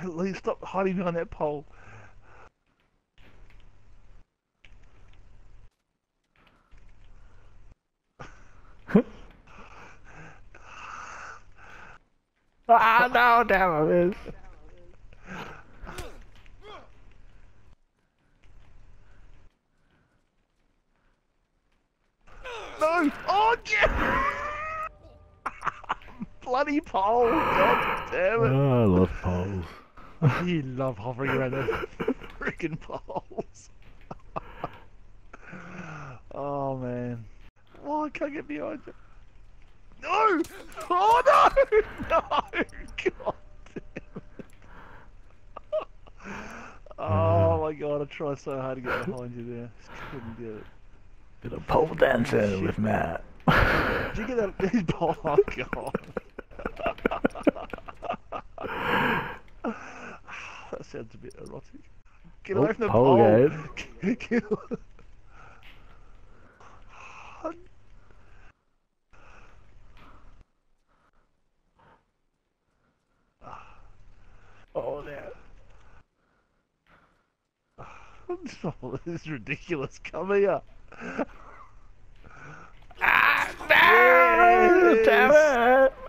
Lee, stop hiding behind that pole. Ah, no, damn, I missed. No! Oh, yeah! Bloody pole! God damn it! Oh, I love poles. You love hovering around those freaking poles. Oh man. Oh, I can't get behind you. No! Oh no! No! God damn it. Oh my god, I tried so hard to get behind you there. Just couldn't get it. Bit of pole dancing with Matt. Did you get that? Oh god. That sounds a bit erotic. Get away from the pole pole! game. Get away. Oh, there. Oh, this is ridiculous. Come here. Ah, no! Yes! Damn it!